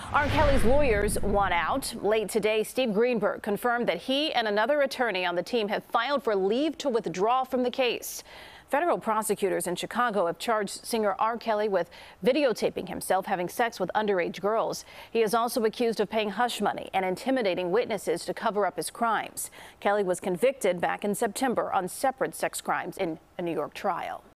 R. Kelly's lawyers want out. Late today, Steve Greenberg confirmed that he and another attorney on the team have filed for leave to withdraw from the case. Federal prosecutors in Chicago have charged singer R. Kelly with videotaping himself having sex with underage girls. He is also accused of paying hush money and intimidating witnesses to cover up his crimes. Kelly was convicted back in September on separate sex crimes in a New York trial.